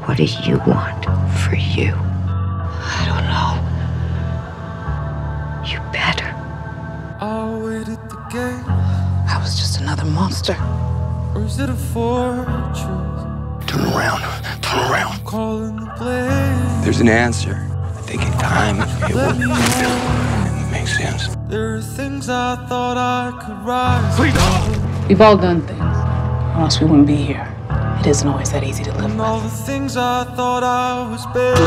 What do you want for you? I don't know. You better. I'll wait at the gate. I was just another monster. Or is it a fortress? Turn around. Turn around. Calling the blaze. There's an answer. I think in time it will make sense. There are things I thought I could rise. Please. We've all done things, or else we wouldn't be here. It isn't always that easy to live And all the with. things I thought I was better.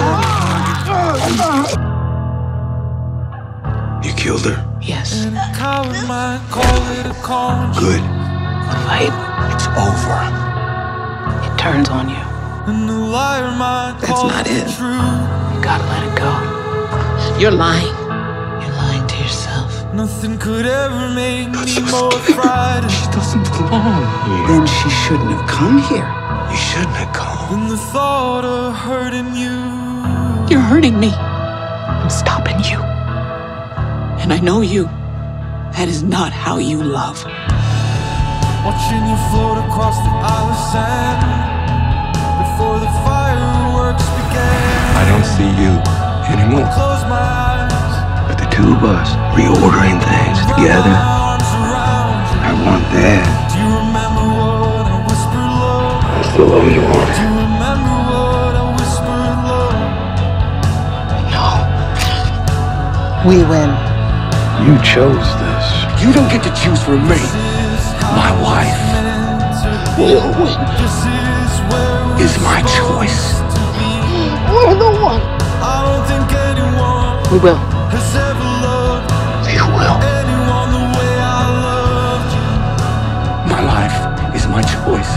You killed her. Yes. And a coward might call it a conscience. Good. The fight, It's over. it turns on you. And the liar might That's call not it it. true. You gotta let it go. You're lying. You're lying to yourself. Nothing could ever make me more frightened She doesn't belong here. Then she shouldn't have come here. You shouldn't have come. than the thought of hurting you. You're hurting me. I'm stopping you. And I know you. That is not how you love. Watching you float across the Isle of Sand before the fireworks began. I don't see you anymore. Close my eyes. But the two of us reordering things together. I want that. Do you remember what I whispered, love? I still love you, Do Warren. you remember what I whispered, love? No. We win. You chose this. You don't get to choose for me. My wife will win. This is where Is my choice. We're the one. I don't think anyone We will. has ever loved You will. anyone the way I loved you. My life is my choice.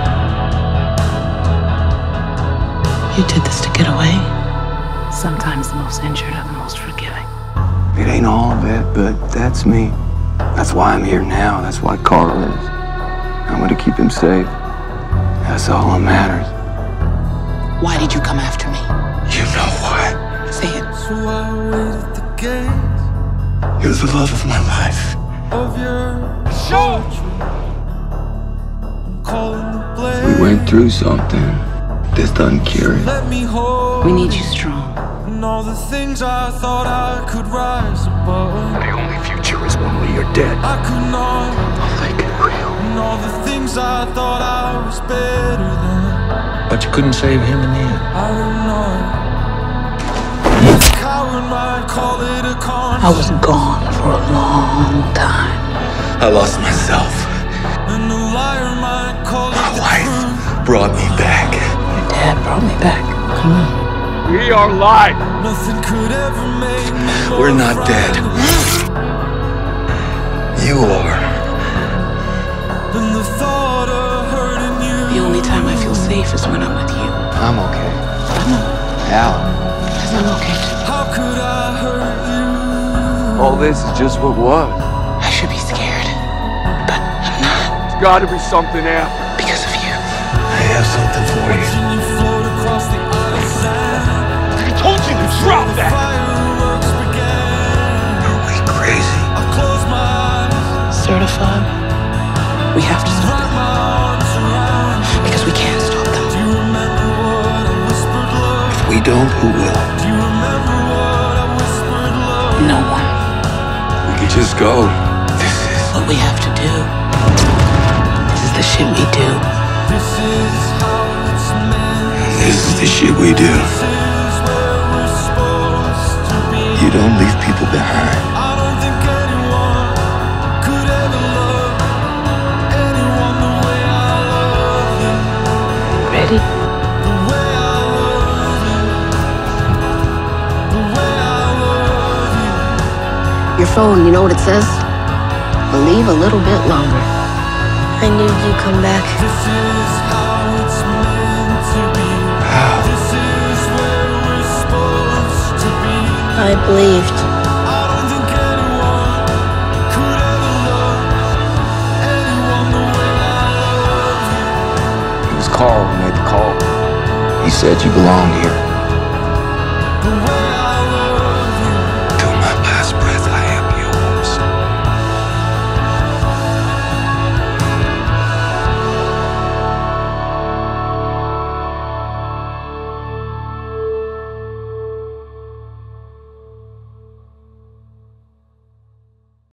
You did this to get away. Sometimes the most injured are the most forgiving. It ain't all of it, but that's me. That's why I'm here now. That's why Carl is. I'm gonna keep him safe. That's all that matters. Why did you come after me? You know why? Say it. So I wait at the gates You're the love of my life. of your fortress. I'm calling the blaze. We went through something. This doesn't cure it. Let me hold We need you strong. and all the things I thought I could rise above. The only future is one where you're dead. I could not. I'll make it real. And all the things I thought I was better than. But you couldn't save him in the end. I would not. Coward might call it a I was conscience. gone for a long time. I lost myself. And the liar might call it My the wife truth. brought me back. Your dad brought me back. Come on. We are live. Nothing could ever make me more We're not dead. frightened You are. than the thought of hurting you. The only time I feel safe is when I'm with you. I'm okay. I know. Alan. Because I'm okay too. How could I hurt you? All this is just what was. I should be scared. But I'm not. There's gotta be something after. Because of you. I have something for you. Watching you float across the Isle of Sand. I told you to drop that! Fireworks began. Are we crazy? I close my eyes, Certified. We have to stop wrap them. my arms around you. Because we can't stop them. Do you remember what I whispered, love? If we don't, who will? Do you remember what I whispered, love? No one. We could just go. This is. What we have to do. This is the shit we do. This is how it's meant. This is the shit we do. This is where we're supposed to be. You don't leave people behind. I don't think anyone could ever love anyone the way I love you. Ready? The way I love you. The way I love you. Your phone, you know what it says? Believe a little bit longer. I knew you'd come back. This is how it's meant to be. How? This is where we're supposed to be. I believed. I don't think anyone could ever love anyone the way I love you. It was Carl who made the call. He said you belonged here.